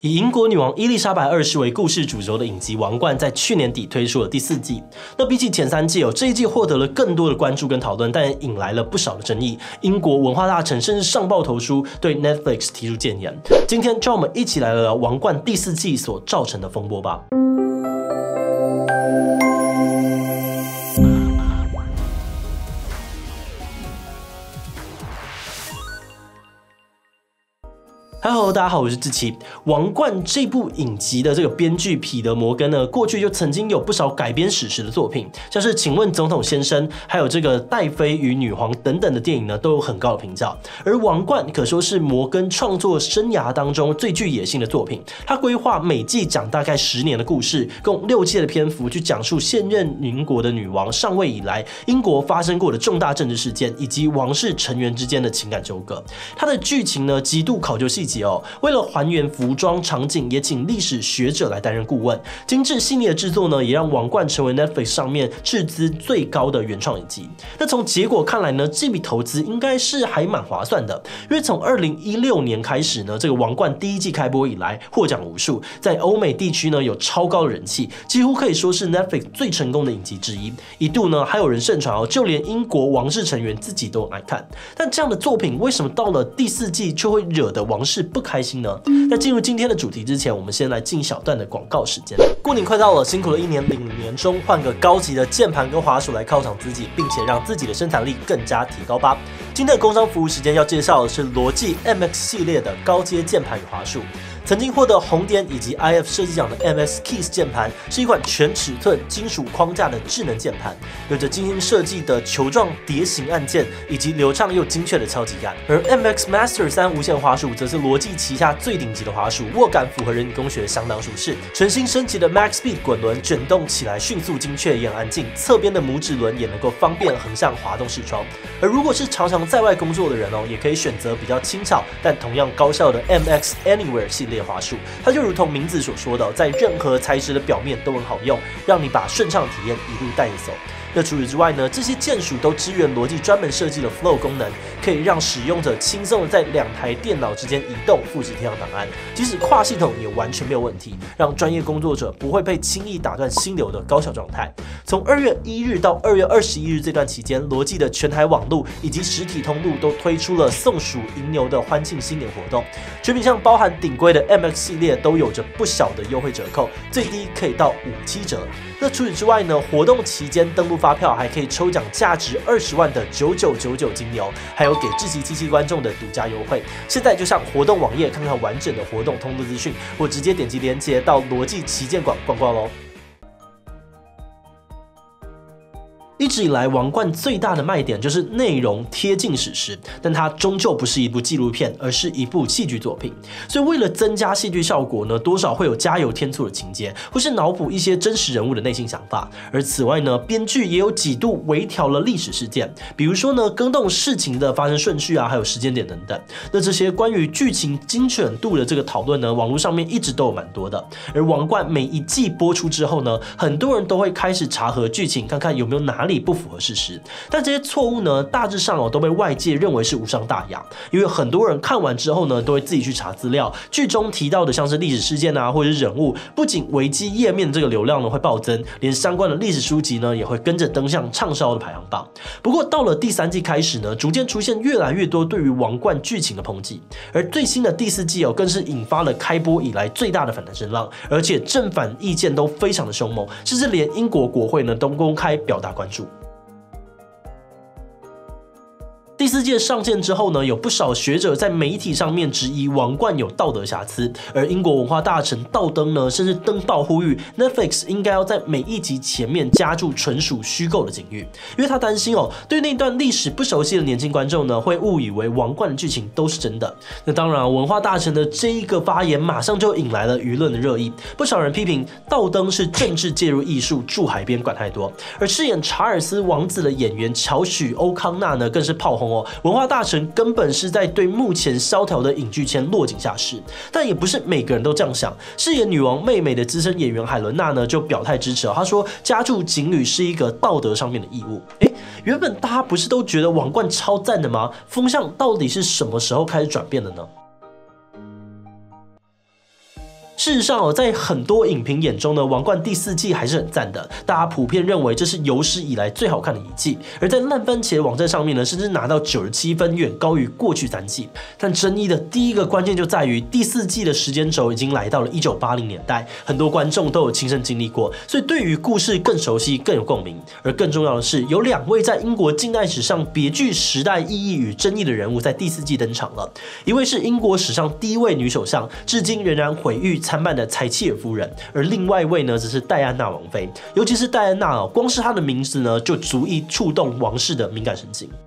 以英国女王伊丽莎白二世为故事主轴的影集《王冠》在去年底推出了第4季。那比起前3季这一季获得了更多的关注跟讨论，但也引来了不少的争议。英国文化大臣甚至上报投书，对 Netflix 提出谏言。今天就让我们一起来聊聊《王冠》第4季所造成的风波吧。Hello， 大家好，我是志奇。《王冠》这部影集的这个编剧彼得·摩根呢，过去就曾经有不少改编史实的作品，像是《请问总统先生》，还有这个《戴妃与女皇》等等的电影呢，都有很高的评价。而《王冠》可说是摩根创作生涯当中最具野心的作品。他规划每季讲大概10年的故事，共6季的篇幅去讲述现任英国的女王上位以来，英国发生过的重大政治事件，以及王室成员之间的情感纠葛。它的剧情呢，极度考究细节。为了还原服装场景，也请历史学者来担任顾问。精致细腻的制作呢，也让《王冠》成为 Netflix 上面斥资最高的原创影集。那从结果看来呢，这笔投资应该是还蛮划算的，因为从2016年开始呢，这个《王冠》第1季开播以来，获奖无数，在欧美地区呢有超高的人气，几乎可以说是 Netflix 最成功的影集之一。一度呢还有人盛传就连英国王室成员自己都很爱看。但这样的作品为什么到了第4季就会惹得王室不开心呢？在进入今天的主题之前，我们先来进一小段的广告时间。过年快到了，辛苦了1年，领年终，换个高级的键盘跟滑鼠来犒赏自己，并且让自己的生产力更加提高吧。今天的工商服务时间要介绍的是罗技 MX 系列的高阶键盘与滑鼠。曾经获得红点以及 IF 设计奖的 MX Keys 键盘是一款全尺寸金属框架的智能键盘，有着精心设计的球状蝶形按键以及流畅又精确的敲击感。而 MX Master 3无线滑鼠则是罗技旗下最顶级的滑鼠，握感符合人体工学，相当舒适。全新升级的 Max Speed 滚轮卷动起来迅速精确也很安静，侧边的拇指轮也能够方便横向滑动视窗。而如果是常常在外工作的人也可以选择比较轻巧但同样高效的 MX Anywhere 系列滑鼠，它就如同名字所说的，在任何材质的表面都很好用，让你把顺畅体验一路带着走。那除此之外呢，这些键鼠都支援罗技专门设计的 Flow 功能，可以让使用者轻松的在2台电脑之间移动、复制贴上档案，即使跨系统也完全没有问题，让专业工作者不会被轻易打断心流的高效状态。从2月1日到2月21日这段期间，罗技的全台网路以及实体通路都推出了送鼠迎牛的欢庆新年活动，全品项包含顶规的 MX 系列都有着不小的优惠折扣，最低可以到57折。那除此之外呢，活动期间登录发票还可以抽奖价值20万的9999金牛，还有给志祺七七观众的独家优惠。现在就上活动网页看看完整的活动通知资讯，或直接点击连结到罗技旗舰馆逛逛咯。一直以来，《王冠》最大的卖点就是内容贴近史实，但它终究不是一部纪录片，而是一部戏剧作品。所以为了增加戏剧效果呢，多少会有加油添醋的情节，或是脑补一些真实人物的内心想法。而此外呢，编剧也有几度微调了历史事件，比如说呢，更动事情的发生顺序还有时间点等等。那这些关于剧情精准度的这个讨论呢，网络上面一直都有蛮多的。而《王冠》每一季播出之后呢，很多人都会开始查核剧情，看看有没有哪里不符合事实，但这些错误呢，大致上都被外界认为是无伤大雅，因为很多人看完之后呢，都会自己去查资料，剧中提到的像是历史事件或者是人物，不仅维基页面这个流量呢会暴增，连相关的历史书籍呢也会跟着登上畅销的排行榜。不过到了第3季开始呢，逐渐出现越来越多对于《王冠》剧情的抨击，而最新的第4季更是引发了开播以来最大的反弹声浪，而且正反意见都非常的凶猛，甚至连英国国会呢都公开表达关注。第4季上线之后呢，有不少学者在媒体上面质疑《王冠》有道德瑕疵，而英国文化大臣道登呢，甚至登报呼吁 Netflix 应该要在每一集前面加注纯属虚构的警语，因为他担心对那段历史不熟悉的年轻观众呢，会误以为《王冠》的剧情都是真的。那当然，文化大臣的这一个发言马上就引来了舆论的热议，不少人批评道登是政治介入艺术，住海边管太多，而饰演查尔斯王子的演员乔许·欧康纳呢，更是炮轰文化大臣根本是在对目前萧条的影剧圈落井下石。但也不是每个人都这样想，饰演女王妹妹的资深演员海伦娜呢就表态支持他说加注警语是一个道德上面的义务。原本大家不是都觉得王冠超赞的吗？风向到底是什么时候开始转变的呢？ 事实上在很多影评眼中呢，《王冠》第4季还是很赞的，大家普遍认为这是有史以来最好看的一季。而在烂番茄网站上面呢，甚至拿到97分，远高于过去3季。但争议的第一个关键就在于第4季的时间轴已经来到了1980年代，很多观众都有亲身经历过，所以对于故事更熟悉、更有共鸣。而更重要的是，有2位在英国近代史上别具时代意义与争议的人物在第4季登场了。一位是英国史上第1位女首相，至今仍然毁誉参半的柴契尔夫人，而另外一位呢，则是戴安娜王妃。尤其是戴安娜光是她的名字呢，就足以触动王室的敏感神经。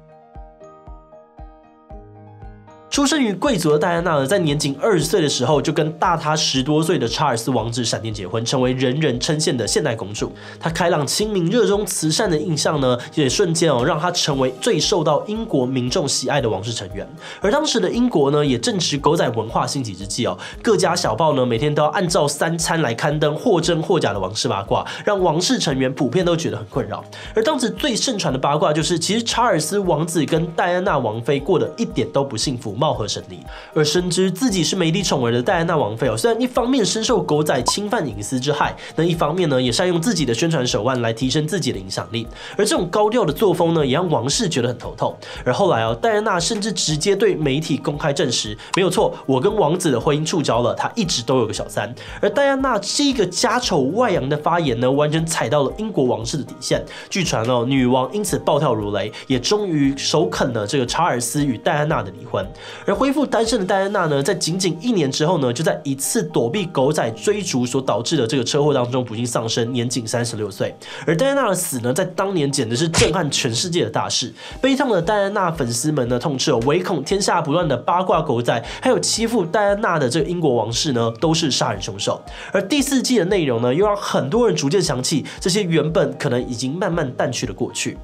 出生于贵族的戴安娜呢，在年仅20岁的时候，就跟大她10多岁的查尔斯王子闪电结婚，成为人人称羡的现代公主。她开朗亲民、热衷慈善的印象呢，也瞬间让她成为最受到英国民众喜爱的王室成员。而当时的英国呢，也正值狗仔文化兴起之际各家小报呢，每天都要按照3餐来刊登或真或假的王室八卦，让王室成员普遍都觉得很困扰。而当时最盛传的八卦就是，其实查尔斯王子跟戴安娜王妃过得一点都不幸福，貌合神离。而深知自己是媒体宠儿的戴安娜王妃虽然一方面深受狗仔侵犯隐私之害，那一方面呢，也善用自己的宣传手腕来提升自己的影响力。而这种高调的作风呢，也让王室觉得很头痛。而后来戴安娜甚至直接对媒体公开证实，没有错，我跟王子的婚姻触礁了，他一直都有个小三。而戴安娜这个家丑外扬的发言呢，完全踩到了英国王室的底线。据传女王因此暴跳如雷，也终于首肯了这个查尔斯与戴安娜的离婚。而恢复单身的戴安娜呢，在仅仅1年之后呢，就在一次躲避狗仔追逐所导致的这个车祸当中不幸丧生，年仅36岁。而戴安娜的死呢，在当年简直是震撼全世界的大事。悲痛的戴安娜粉丝们呢，痛斥唯恐天下不乱的八卦狗仔，还有欺负戴安娜的这个英国王室呢，都是杀人凶手。而第4季的内容呢，又让很多人逐渐想起这些原本可能已经慢慢淡去的过去。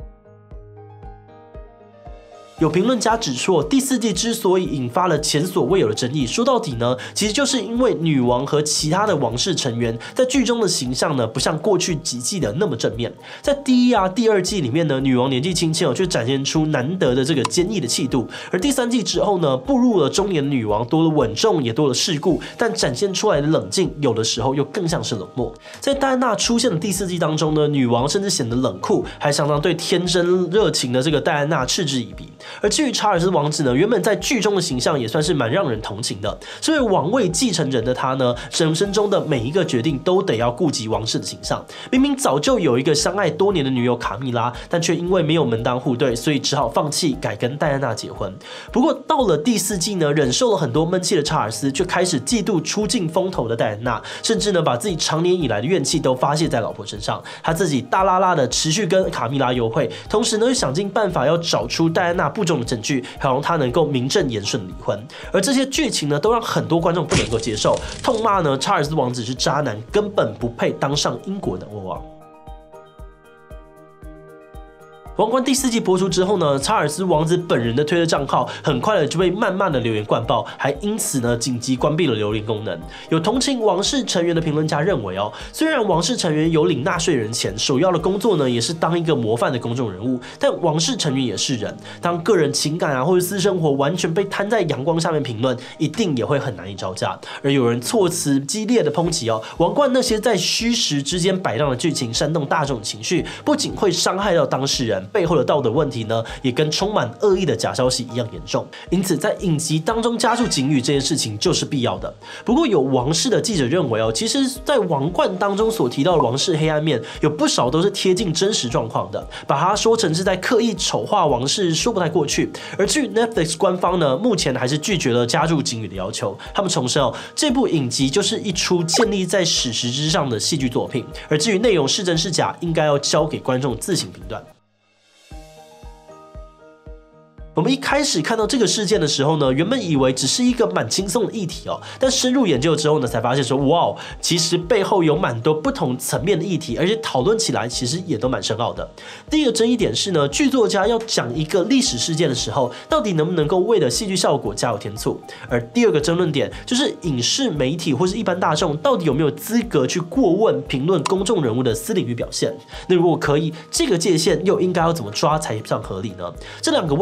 有评论家指出，第4季之所以引发了前所未有的争议，说到底呢，其实就是因为女王和其他的王室成员在剧中的形象呢，不像过去几季的那么正面。在第1、第2季里面呢，女王年纪轻轻就展现出难得的这个坚毅的气度，而第3季之后呢，步入了中年的女王多了稳重，也多了世故，但展现出来的冷静，有的时候又更像是冷漠。在戴安娜出现的第4季当中呢，女王甚至显得冷酷，还常常对天真热情的这个戴安娜嗤之以鼻。而至于查尔斯王子呢，原本在剧中的形象也算是蛮让人同情的。身为王位继承人的他呢，人生中的每一个决定都得要顾及王室的形象。明明早就有一个相爱多年的女友卡蜜拉，但却因为没有门当户对，所以只好放弃改跟戴安娜结婚。不过到了第4季呢，忍受了很多闷气的查尔斯，却开始嫉妒出尽风头的戴安娜，甚至呢把自己长年以来的怨气都发泄在老婆身上。他自己大拉拉的持续跟卡蜜拉幽会，同时呢又想尽办法要找出戴安娜不忠的证据，好让他能够名正言顺离婚。而这些剧情呢，都让很多观众不能够接受，痛骂呢查尔斯王子是渣男，根本不配当上英国的国王。王冠第4季播出之后呢，查尔斯王子本人的推特账号很快的就被谩骂的留言灌爆，还因此呢紧急关闭了留言功能。有同情王室成员的评论家认为虽然王室成员有领纳税人钱，首要的工作呢也是当一个模范的公众人物，但王室成员也是人，当个人情感或者私生活完全被摊在阳光下面评论，一定也会很难以招架。而有人措辞激烈的抨击王冠那些在虚实之间摆荡的剧情煽动大众情绪，不仅会伤害到当事人，背后的道德问题呢，也跟充满恶意的假消息一样严重。因此，在影集当中加入警语这件事情就是必要的。不过，有王室的记者认为其实，在王冠当中所提到的王室黑暗面，有不少都是贴近真实状况的，把它说成是在刻意丑化王室，说不太过去。而至于 Netflix 官方呢，目前还是拒绝了加入警语的要求。他们重申这部影集就是一出建立在史实之上的戏剧作品，而至于内容是真是假，应该要交给观众自行评断。我们一开始看到这个事件的时候呢，原本以为只是一个蛮轻松的议题但深入研究之后呢，才发现说哇，其实背后有蛮多不同层面的议题，而且讨论起来其实也都蛮深奥的。第一个争议点是呢，剧作家要讲一个历史事件的时候，到底能不能够为了戏剧效果加油添醋？而第二个争论点就是影视媒体或是一般大众到底有没有资格去过问评论公众人物的私领域表现？那如果可以，这个界限又应该要怎么抓才算合理呢？这两个问题我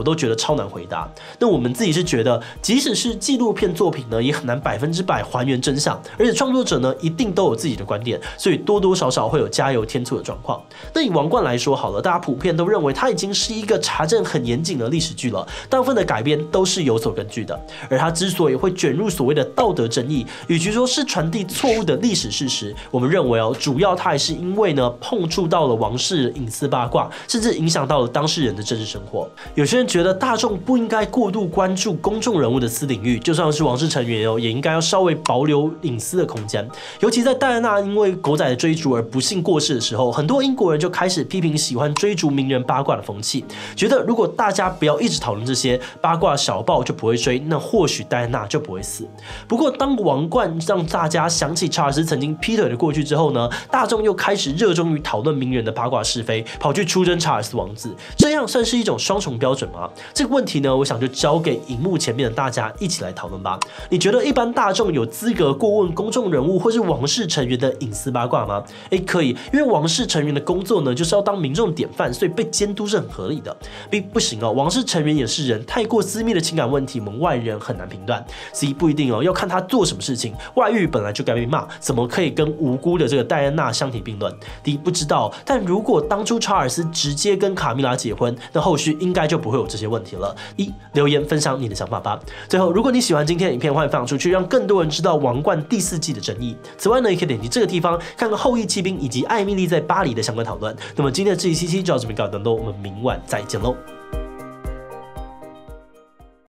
都觉得超难回答。那我们自己是觉得，即使是纪录片作品呢，也很难100%还原真相，而且创作者呢一定都有自己的观点，所以多多少少会有加油添醋的状况。那以《王冠》来说好了，大家普遍都认为它已经是一个查证很严谨的历史剧了，大部分的改编都是有所根据的。而它之所以会卷入所谓的道德争议，与其说是传递错误的历史事实，我们认为主要它还是因为呢碰触到了王室隐私八卦，甚至影响到了当事人的真实生活。有些人觉得大众不应该过度关注公众人物的私领域，就算是王室成员也应该要稍微保留隐私的空间。尤其在戴安娜因为狗仔的追逐而不幸过世的时候，很多英国人就开始批评喜欢追逐名人八卦的风气，觉得如果大家不要一直讨论这些八卦，小报就不会追，那或许戴安娜就不会死。不过当王冠让大家想起查尔斯曾经劈腿的过去之后呢，大众又开始热衷于讨论名人的八卦是非，跑去出征查尔斯王子，这样算是一种双重标准吗？这个问题呢，我想就交给荧幕前面的大家一起来讨论吧。你觉得一般大众有资格过问公众人物或是王室成员的隐私八卦吗？可以，因为王室成员的工作呢，就是要当民众典范，所以被监督是很合理的。不行王室成员也是人，太过私密的情感问题，我们外人很难评断。C 不一定要看他做什么事情。外遇本来就该被骂，怎么可以跟无辜的这个戴安娜相提并论？D 不知道，但如果当初查尔斯直接跟卡米拉结婚，那后续应该就不会有这些问题了。留言分享你的想法吧。最后，如果你喜欢今天的影片，欢迎分享出去，让更多人知道《王冠》第4季的争议。此外呢，也可以点击这个地方看看后羿骑兵以及艾米丽在巴黎的相关讨论。那么今天的这一期就到这边告一段落，我们明晚再见喽。